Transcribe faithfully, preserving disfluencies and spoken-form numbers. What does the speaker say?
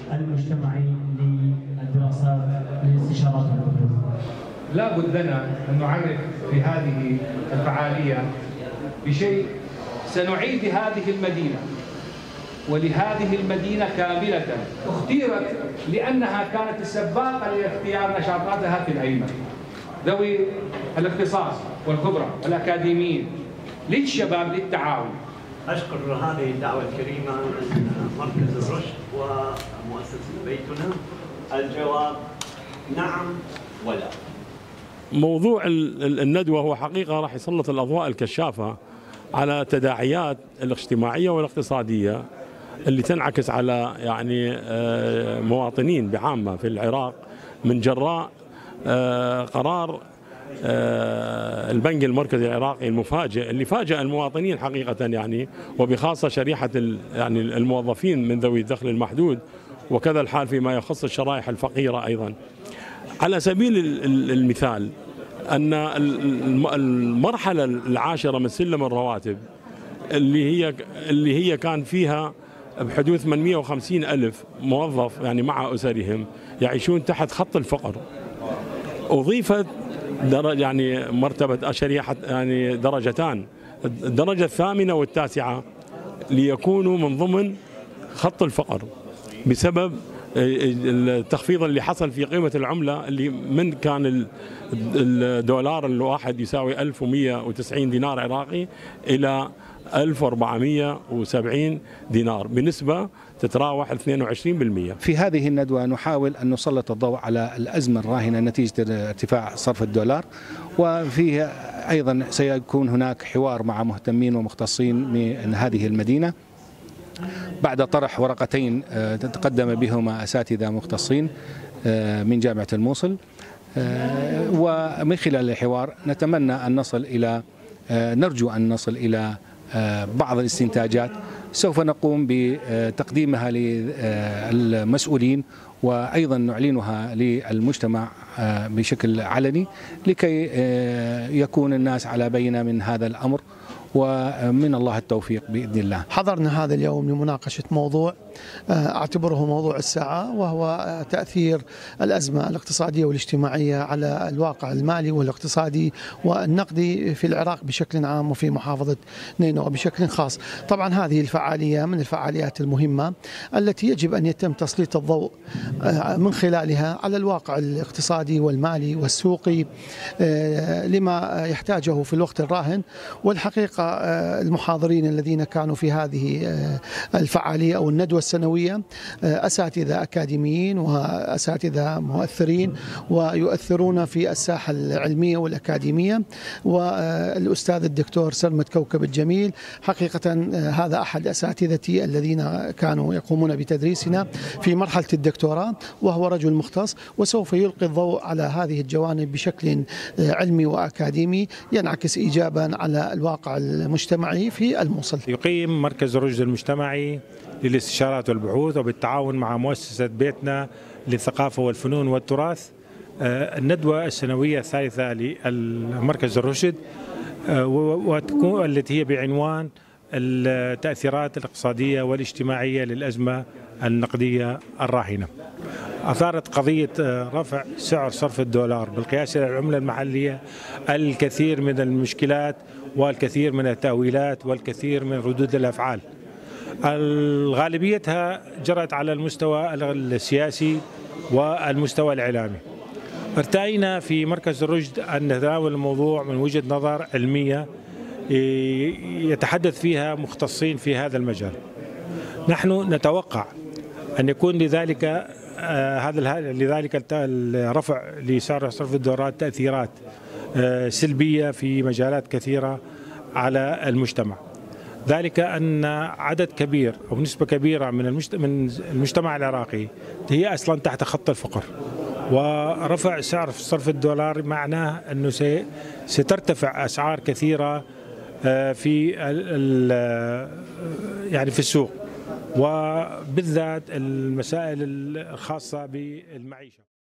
المجتمعي للدراسات للاستشارات والبحوث. لا بد لنا أن نعرف في هذه الفعالية بشيء. سنعيد هذه المدينة، ولهذه المدينة كاملة اختيرت لأنها كانت السباقة لاختيار نشاطاتها في الأئمة ذوي الاختصاص والخبرة الأكاديميين للشباب للتعاون. أشكر هذه الدعوة الكريمة من مركز الرشد ومؤسسة بيتنا. الجواب نعم ولا. موضوع الندوة هو حقيقة راح يسلط الأضواء الكشافة على تداعيات الاجتماعية والاقتصادية اللي تنعكس على يعني مواطنين بعامة في العراق من جراء قرار البنك المركزي العراقي المفاجئ اللي فاجأ المواطنين حقيقة يعني، وبخاصة شريحة يعني الموظفين من ذوي الدخل المحدود، وكذا الحال فيما يخص الشرائح الفقيرة أيضا. على سبيل المثال أن المرحلة العاشرة من سلم الرواتب اللي هي اللي هي كان فيها بحدود ثمانمئة وخمسين ألف موظف يعني مع أسرهم يعيشون تحت خط الفقر، أضيفت درجة يعني مرتبة شريحة يعني درجتان، الدرجة الثامنة والتاسعة ليكونوا من ضمن خط الفقر بسبب التخفيض اللي حصل في قيمة العملة اللي من كان الدولار الواحد يساوي ألف ومئة وتسعين دينار عراقي إلى ألف وأربعمئة وسبعين دينار بنسبة تتراوح اثنين وعشرين بالمئة. في هذه الندوة نحاول أن نسلط الضوء على الأزمة الراهنة نتيجة ارتفاع صرف الدولار، وفيه أيضا سيكون هناك حوار مع مهتمين ومختصين من هذه المدينة بعد طرح ورقتين تقدم بهما أساتذة مختصين من جامعة الموصل، ومن خلال الحوار نتمنى أن نصل إلى نرجو أن نصل إلى بعض الاستنتاجات سوف نقوم بتقديمها للمسؤولين وأيضا نعلنها للمجتمع بشكل علني لكي يكون الناس على بينة من هذا الأمر، ومن الله التوفيق بإذن الله. حضرنا هذا اليوم لمناقشة موضوع أعتبره موضوع الساعة، وهو تأثير الأزمة الاقتصادية والاجتماعية على الواقع المالي والاقتصادي والنقدي في العراق بشكل عام وفي محافظة نينوى بشكل خاص. طبعا هذه الفعالية من الفعاليات المهمة التي يجب أن يتم تسليط الضوء من خلالها على الواقع الاقتصادي والمالي والسوقي لما يحتاجه في الوقت الراهن. والحقيقة المحاضرين الذين كانوا في هذه الفعالية أو الندوة السنوية أساتذة أكاديميين وأساتذة مؤثرين ويؤثرون في الساحة العلمية والأكاديمية، والأستاذ الدكتور سلمت كوكب الجميل حقيقة هذا أحد أساتذتي الذين كانوا يقومون بتدريسنا في مرحلة الدكتوراه، وهو رجل مختص وسوف يلقي الضوء على هذه الجوانب بشكل علمي وأكاديمي ينعكس إيجابا على الواقع المجتمعي في الموصل. يقيم مركز الرشد المجتمعي للاستشارات والبحوث وبالتعاون مع مؤسسة بيتنا للثقافة والفنون والتراث الندوة السنوية الثالثة للمركز الرشد، وتكون التي هي بعنوان التأثيرات الاقتصادية والاجتماعية للأزمة النقدية الراهنة. أثارت قضية رفع سعر صرف الدولار بالقياس إلى العملة المحلية الكثير من المشكلات والكثير من التأويلات والكثير من ردود الأفعال، الغالبيتها جرت على المستوى السياسي والمستوى الإعلامي. ارتأينا في مركز الرشد أن نتناول الموضوع من وجهة نظر علمية يتحدث فيها مختصين في هذا المجال. نحن نتوقع أن يكون لذلك هذا لذلك الرفع لسعر صرف الدولار تأثيرات سلبية في مجالات كثيرة على المجتمع، ذلك أن عدد كبير أو نسبة كبيرة من من المجتمع العراقي هي أصلا تحت خط الفقر، ورفع سعر صرف الدولار معناه أنه سترتفع أسعار كثيرة في يعني في السوق، وبالذات المسائل الخاصة بالمعيشة.